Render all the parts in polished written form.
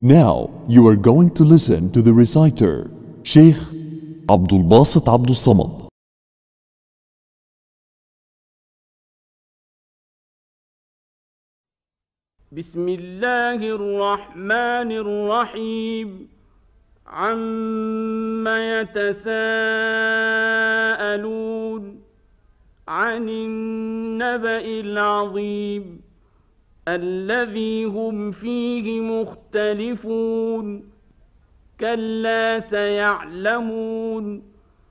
Now you are going to listen to the reciter, Sheikh Abdul Basit Abdul Samad. بسم الله الرحمن الرحيم. عم يتساءلون عن النبأ العظيم الذي هم فيه مختلفون. كلا سيعلمون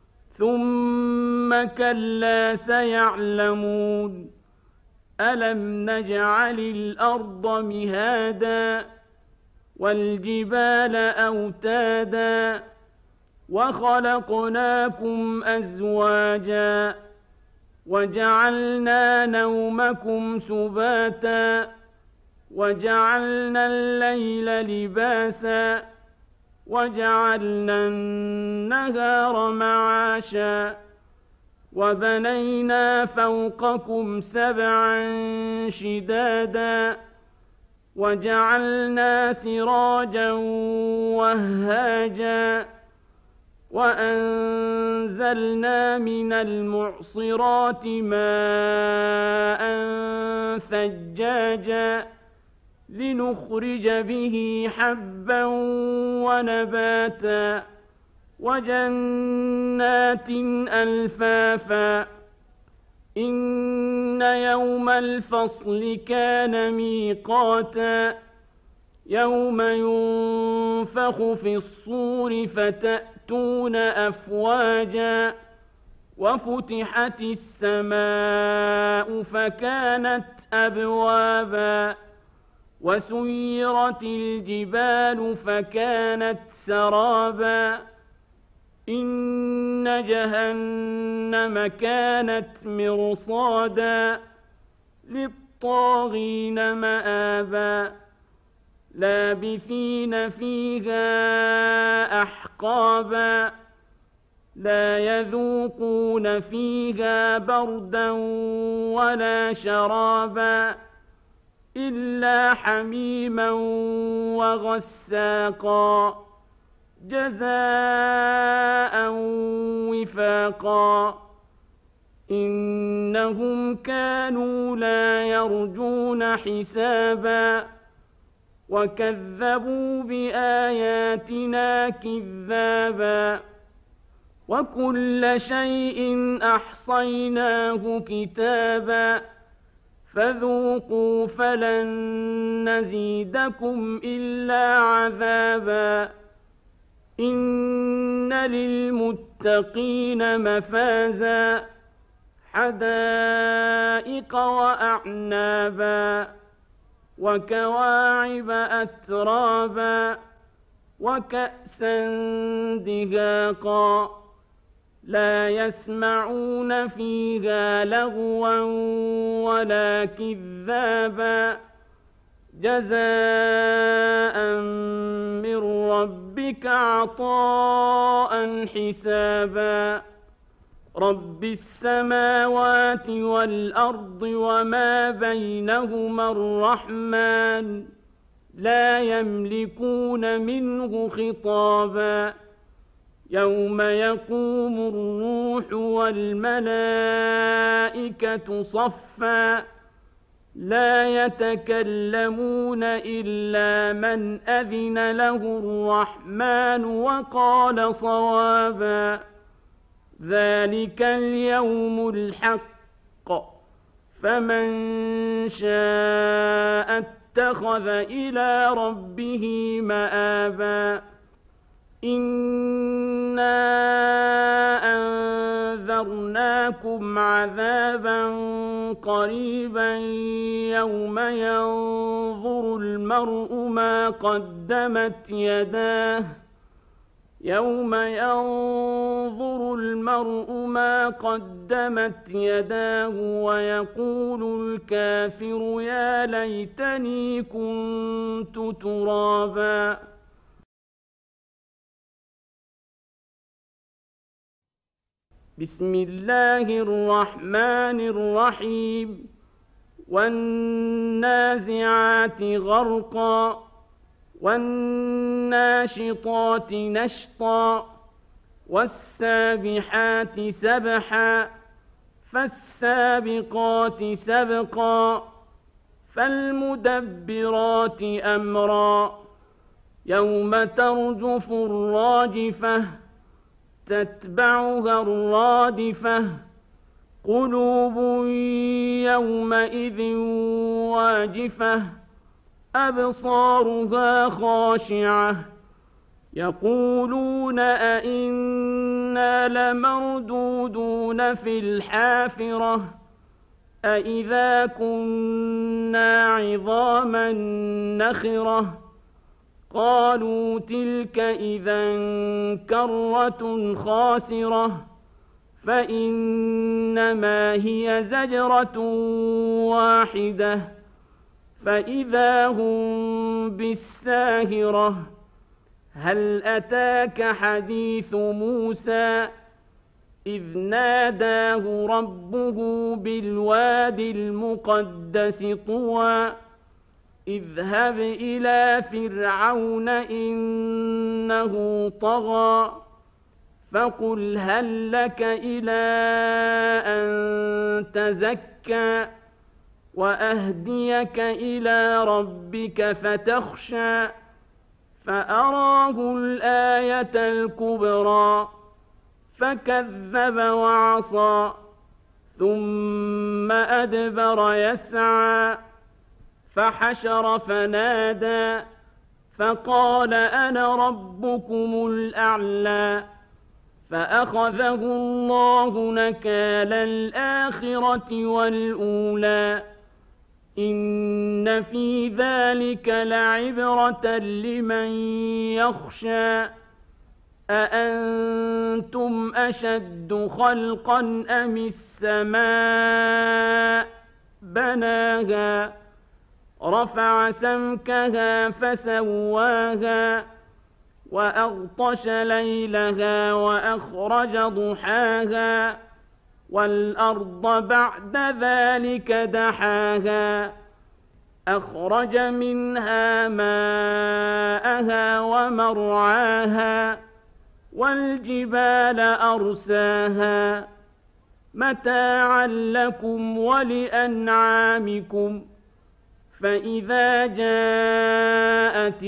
ثم كلا سيعلمون. ألم نجعل الأرض مهادا والجبال أوتادا وخلقناكم أزواجا وجعلنا نومكم سباتا وجعلنا الليل لباسا وجعلنا النهار معاشا وبنينا فوقكم سبعا شدادا وجعلنا سراجا وهاجا وأنزلنا من المعصرات ماء ثجاجا لنخرج به حبا ونباتا وجنات ألفافا. إن يوم الفصل كان ميقاتا. يوم ينفخ في الصور فتأتون أفواجا وفتحت السماء فكانت أبوابا وسيرت الجبال فكانت سرابا. إن جهنم كانت مرصادا للطاغين مآبا لابثين فيها أحقابا لا يذوقون فيها بردا ولا شرابا إلا حميما وغساقا جزاء وفاقا. إنهم كانوا لا يرجون حسابا وكذبوا بآياتنا كذابا وكل شيء أحصيناه كتابا فذوقوا فلن نزيدكم إلا عذابا. إن للمتقين مفازا حدائق وأعنابا وكواعب أترابا وكأسا دهاقا لا يسمعون فيها لغوا ولا كذابا جزاء من ربك عطاء حسابا. رب السماوات والأرض وما بينهما الرحمن لا يملكون منه خطابا. يوم يقوم الروح والملائكة صفا لا يتكلمون إلا من أذن له الرحمن وقال صوابا. ذلك اليوم الحق فمن شاء اتخذ إلى ربه مآبا. إنا أنذرناكم عذابا قريبا يوم ينظر المرء ما قدمت يداه ويقول الكافر يا ليتني كنت ترابا. بسم الله الرحمن الرحيم. والنازعات غرقا والناشطات نشطا والسابحات سبحا فالسابقات سبقا فالمدبرات أمرا يوم ترجف الراجفة تتبعها الرادفة قلوب يومئذ واجفة أبصارها خاشعة يقولون أئنا لمردودون في الحافرة أئذا كنا عظاما نخرة قالوا تلك إذا كرة خاسرة فإنما هي زجرة واحدة فإذا هم بالساهرة هل أتاك حديث موسى إذ ناداه ربه بالواد المقدس طوى اذهب إلى فرعون إنه طغى فقل هل لك إلى أن تزكى وأهديك إلى ربك فتخشى فأراه الآية الكبرى فكذب وعصى ثم أدبر يسعى فحشر فنادى فقال أنا ربكم الأعلى فأخذه الله نكال الآخرة والأولى إن في ذلك لعبرة لمن يخشى أأنتم أشد خلقا أم السماء بناها رفع سمكها فسواها وأغطش ليلها وأخرج ضحاها والأرض بعد ذلك دحاها أخرج منها ماءها ومرعاها والجبال أرساها متاعا لكم ولأنعامكم فإذا جاءت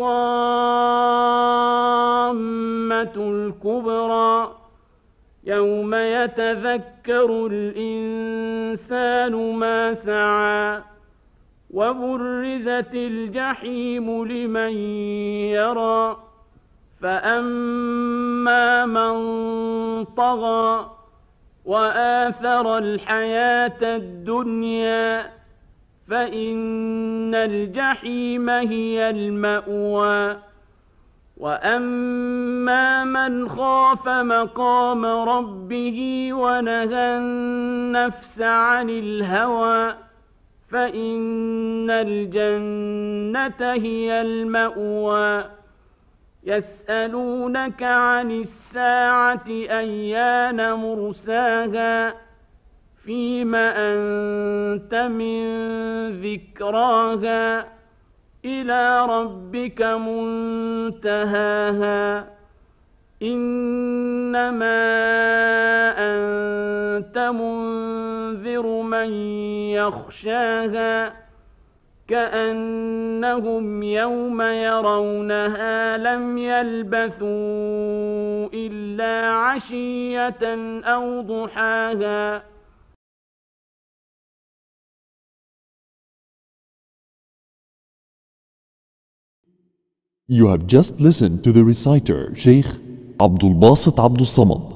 الطامة الكبرى يوم يتذكر الإنسان ما سعى وبرزت الجحيم لمن يرى فأما من طغى وآثر الحياة الدنيا فإن الجحيم هي المأوى وأما من خاف مقام ربه ونهى النفس عن الهوى فإن الجنة هي المأوى يسألونك عن الساعة أيان مرساها فيم أنت من ذكراها إلى ربك منتهاها إنما أنت منذر من يخشاها كأنهم يوم يرونها لم يلبثوا إلا عشية أو ضحاها. You have just listened to the reciter Sheikh Abdul Basit Abdul Samad.